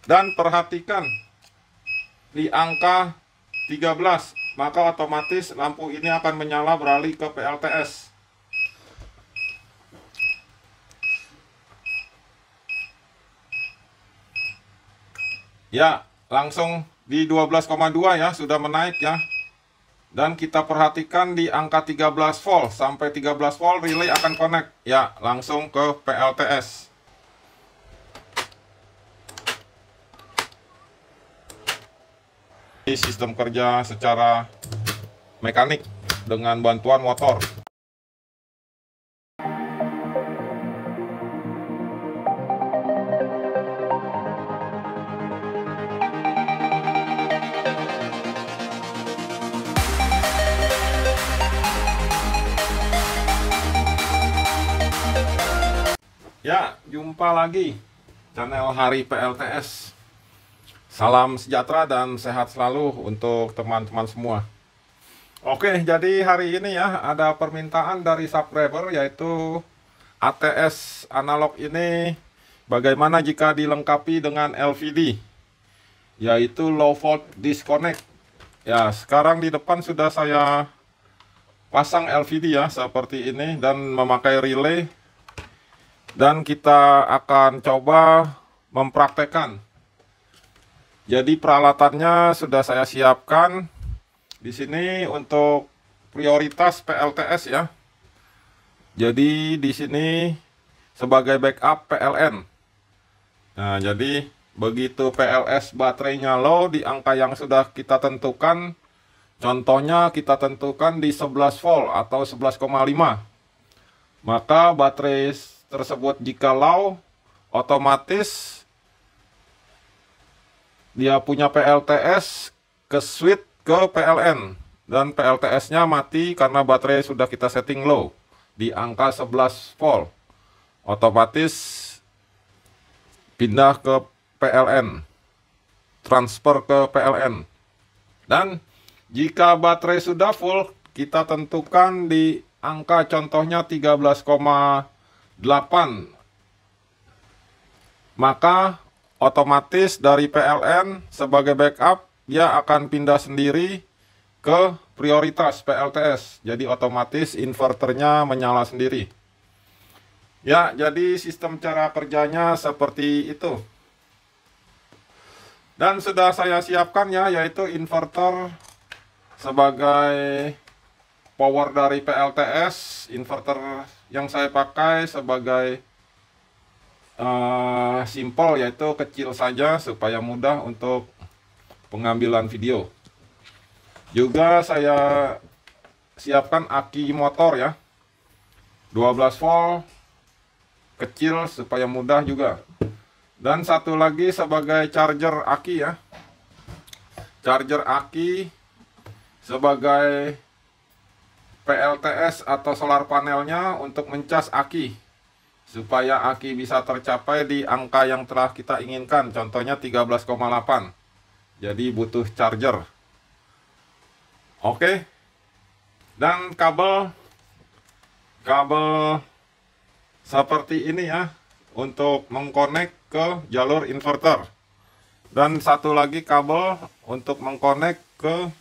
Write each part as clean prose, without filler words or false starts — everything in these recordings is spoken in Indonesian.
Dan perhatikan di angka 13, maka otomatis lampu ini akan menyala beralih ke PLTS. Ya, langsung di 12,2 ya, sudah menaik ya. Dan kita perhatikan di angka 13 volt, sampai 13 volt relay akan connect. Ya, langsung ke PLTS. Ini sistem kerja secara mekanik dengan bantuan motor. Ya, jumpa lagi channel Hari PLTS. Salam sejahtera dan sehat selalu untuk teman-teman semua. Oke, jadi hari ini ya ada permintaan dari subscriber, yaitu ATS analog ini bagaimana jika dilengkapi dengan LVD, yaitu low volt disconnect. Ya, sekarang di depan sudah saya pasang LVD ya seperti ini dan memakai relay. Dan kita akan coba mempraktekkan. Jadi peralatannya sudah saya siapkan di sini untuk prioritas PLTS ya. Jadi di sini sebagai backup PLN. Nah, jadi begitu PLS baterainya low di angka yang sudah kita tentukan, contohnya kita tentukan di 11 volt atau 11,5. Maka baterai tersebut jika low, otomatis dia punya PLTS ke switch ke PLN, dan PLTS-nya mati karena baterai sudah kita setting low di angka 11 volt. Otomatis pindah ke PLN, transfer ke PLN. Dan jika baterai sudah full, kita tentukan di angka contohnya 13,8, maka otomatis dari PLN sebagai backup dia akan pindah sendiri ke prioritas PLTS. Jadi otomatis inverternya menyala sendiri. Ya, jadi sistem cara kerjanya seperti itu. Dan sudah saya siapkan ya, yaitu inverter sebagai power dari PLTS. Inverter yang saya pakai sebagai simple, yaitu kecil saja supaya mudah untuk pengambilan video. Juga saya siapkan aki motor ya, 12 volt, kecil supaya mudah juga. Dan satu lagi sebagai charger aki ya, charger aki sebagai PLTS atau solar panelnya untuk mencas aki, supaya aki bisa tercapai di angka yang telah kita inginkan, contohnya 13,8. Jadi butuh charger. Oke. Dan kabel seperti ini ya, untuk mengkonek ke jalur inverter. Dan satu lagi kabel untuk mengkonek ke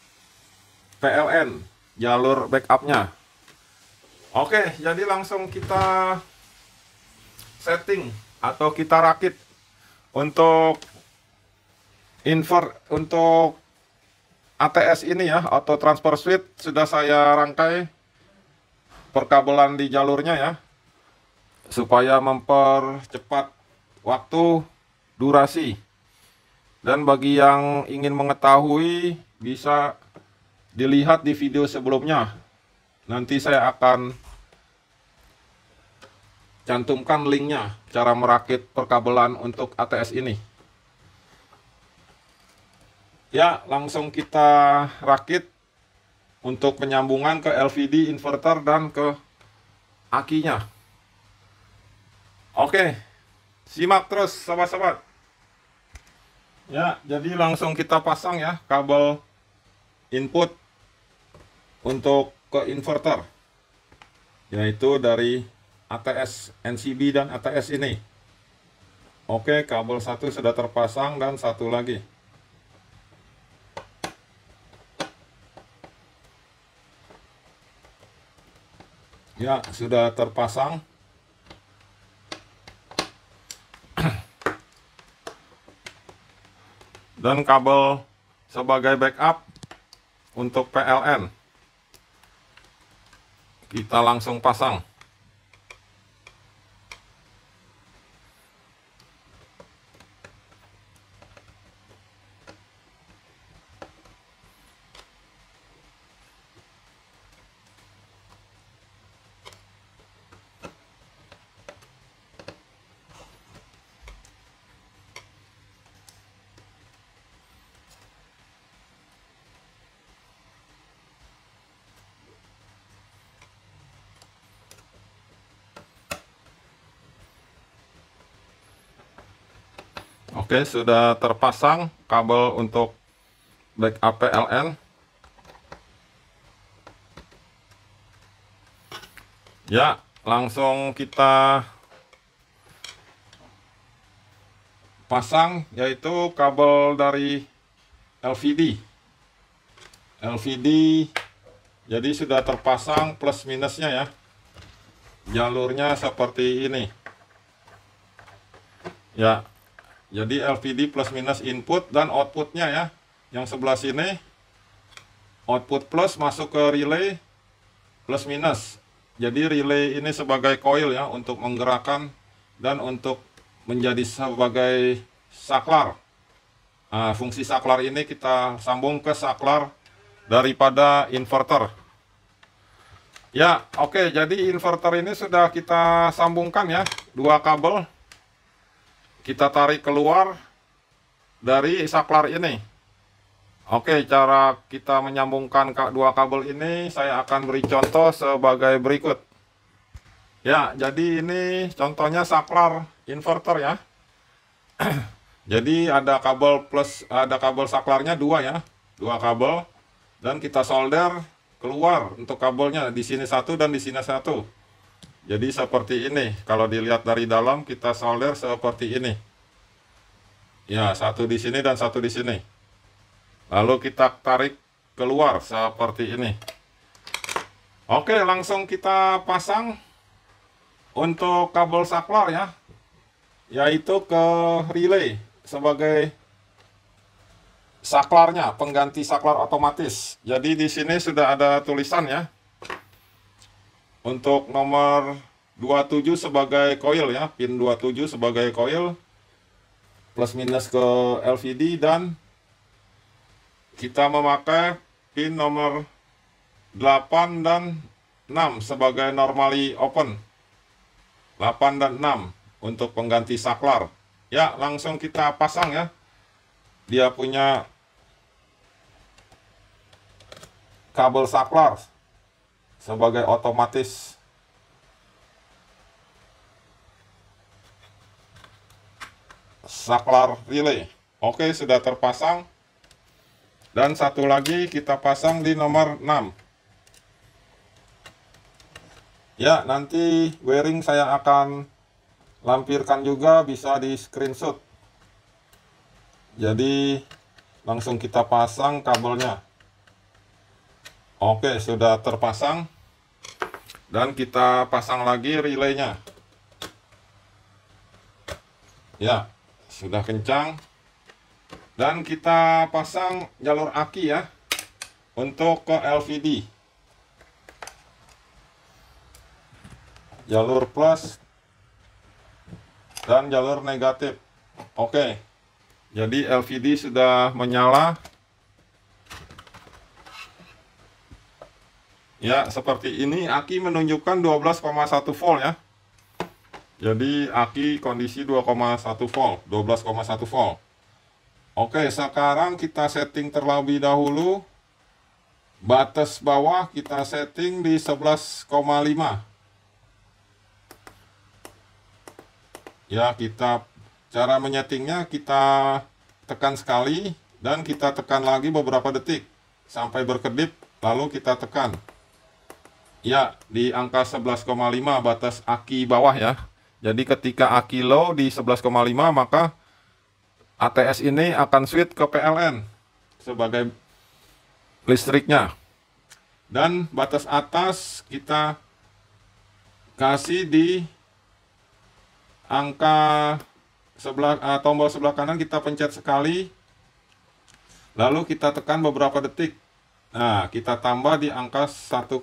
PLN, jalur backupnya. Oke, jadi langsung kita setting atau kita rakit untuk untuk ATS ini ya, auto transfer switch. Sudah saya rangkai perkabelan di jalurnya ya, supaya mempercepat waktu durasi. Dan bagi yang ingin mengetahui bisa dilihat di video sebelumnya. Nanti saya akan cantumkan linknya, cara merakit perkabelan untuk ATS ini. Ya, langsung kita rakit untuk penyambungan ke LVD inverter dan ke akinya. Oke, simak terus sobat-sobat. Ya, jadi langsung kita pasang ya kabel input untuk ke inverter, yaitu dari ATS NCB dan ATS ini. Oke, kabel satu sudah terpasang dan satu lagi. Ya, sudah terpasang. Dan kabel sebagai backup untuk PLN kita langsung pasang. Oke, sudah terpasang kabel untuk backup PLN. Ya, langsung kita pasang, yaitu kabel dari LVD. Jadi sudah terpasang plus minusnya ya. Jalurnya seperti ini. Ya. Jadi LVD plus minus input dan outputnya ya. Yang sebelah sini output plus masuk ke relay plus minus. Jadi relay ini sebagai coil ya untuk menggerakkan dan untuk menjadi sebagai saklar. Nah, fungsi saklar ini kita sambung ke saklar daripada inverter. Ya, oke, jadi inverter ini sudah kita sambungkan ya, dua kabel. Kita tarik keluar dari saklar ini. Oke, cara kita menyambungkan dua kabel ini saya akan beri contoh sebagai berikut. Ya, jadi ini contohnya saklar inverter ya. Jadi ada kabel plus, ada kabel saklarnya dua ya, dua kabel, dan kita solder keluar untuk kabelnya di sini satu dan di sini satu. Jadi seperti ini. Kalau dilihat dari dalam kita solder seperti ini. Ya, satu di sini dan satu di sini. Lalu kita tarik keluar seperti ini. Oke, langsung kita pasang untuk kabel saklar ya, yaitu ke relay sebagai saklarnya, pengganti saklar otomatis. Jadi di sini sudah ada tulisan ya. Untuk nomor 27 sebagai coil ya, pin 27 sebagai coil, plus minus ke LVD, dan kita memakai pin nomor 8 dan 6 sebagai normally open. 8 dan 6 untuk pengganti saklar. Ya, langsung kita pasang ya. Dia punya kabel saklar sebagai otomatis. Saklar relay. Oke, sudah terpasang. Dan satu lagi kita pasang di nomor 6. Ya, nanti wiring saya akan lampirkan juga, bisa di screenshot. Jadi langsung kita pasang kabelnya. Oke, sudah terpasang. Dan kita pasang lagi relaynya. Ya, sudah kencang. Dan kita pasang jalur aki ya, untuk ke LVD. Jalur plus dan jalur negatif. Oke. Jadi LVD sudah menyala. Ya, seperti ini. Aki menunjukkan 12,1 volt ya. Jadi aki kondisi 2,1 volt, 12,1 volt. Oke, sekarang kita setting terlebih dahulu. Batas bawah kita setting di 11,5. Ya, cara menyetingnya kita tekan sekali dan kita tekan lagi beberapa detik sampai berkedip, lalu kita tekan. Ya, di angka 11,5 batas aki bawah ya. Jadi ketika aki low di 11,5, maka ATS ini akan switch ke PLN sebagai listriknya. Dan batas atas kita kasih di angka tombol sebelah kanan, kita pencet sekali, lalu kita tekan beberapa detik. Nah, kita tambah di angka 1,5.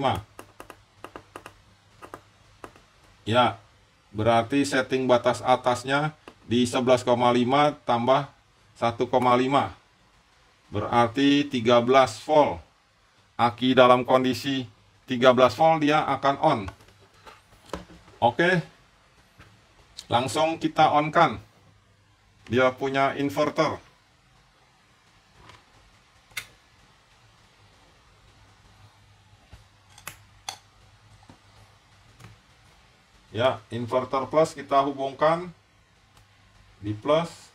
Ya, berarti setting batas atasnya di 11,5 tambah 1,5. Berarti 13 volt. Aki dalam kondisi 13 volt dia akan on. Oke. Langsung kita on kan. Dia punya inverter. Ya, inverter plus kita hubungkan di plus.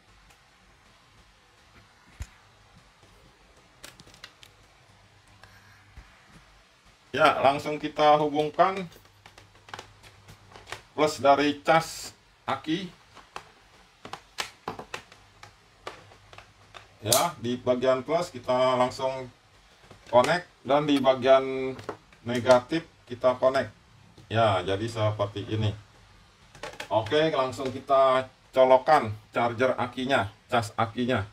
Ya, langsung kita hubungkan plus dari cas aki. Ya, di bagian plus kita langsung connect, dan di bagian negatif kita connect. Ya, jadi seperti ini. Oke, langsung kita colokkan charger akinya, cas akinya.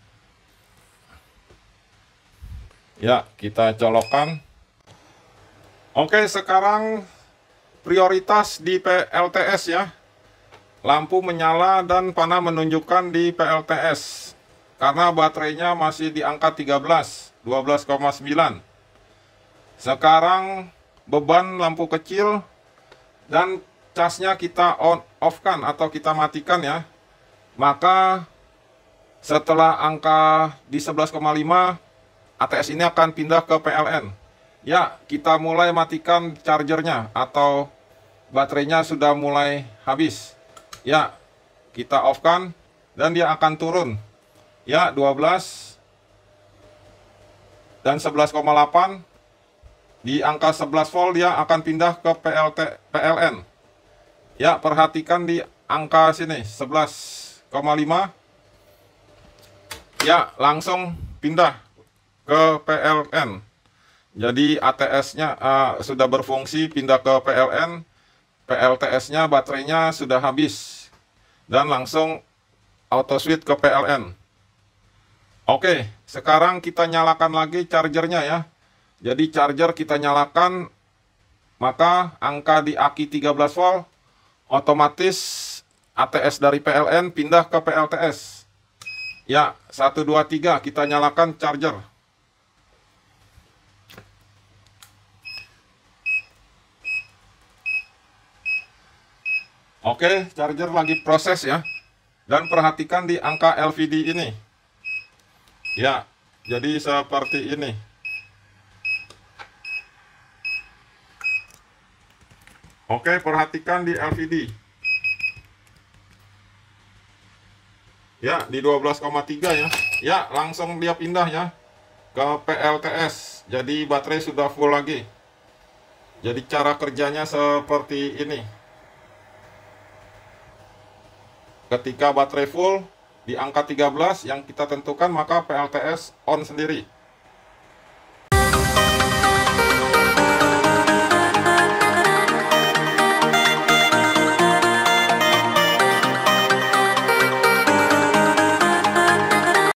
Ya, kita colokkan. Oke, sekarang prioritas di PLTS ya. Lampu menyala dan panah menunjukkan di PLTS. Karena baterainya masih di angka 13, 12,9. Sekarang beban lampu kecil dan casnya kita off kan atau kita matikan ya. Maka setelah angka di 11,5, ATS ini akan pindah ke PLN. Ya, kita mulai matikan chargernya atau baterainya sudah mulai habis. Ya, kita off kan dan dia akan turun. Ya, 12 dan 11,8. Di angka 11 volt dia akan pindah ke PLN. Ya, perhatikan di angka sini 11,5. Ya, langsung pindah ke PLN. Jadi ATS-nya sudah berfungsi, pindah ke PLN. PLTS-nya baterainya sudah habis dan langsung auto switch ke PLN. Oke, sekarang kita nyalakan lagi chargernya ya. Jadi charger kita nyalakan, maka angka di aki 13 volt otomatis ATS dari PLN pindah ke PLTS. Ya, 1 2 3 kita nyalakan charger. Oke, charger lagi proses ya. Dan perhatikan di angka LVD ini. Ya, jadi seperti ini. Oke, perhatikan di LVD. Ya, di 12,3 ya. Ya, langsung dia pindah ya ke PLTS. Jadi baterai sudah full lagi. Jadi cara kerjanya seperti ini. Ketika baterai full di angka 13 yang kita tentukan, maka PLTS on sendiri.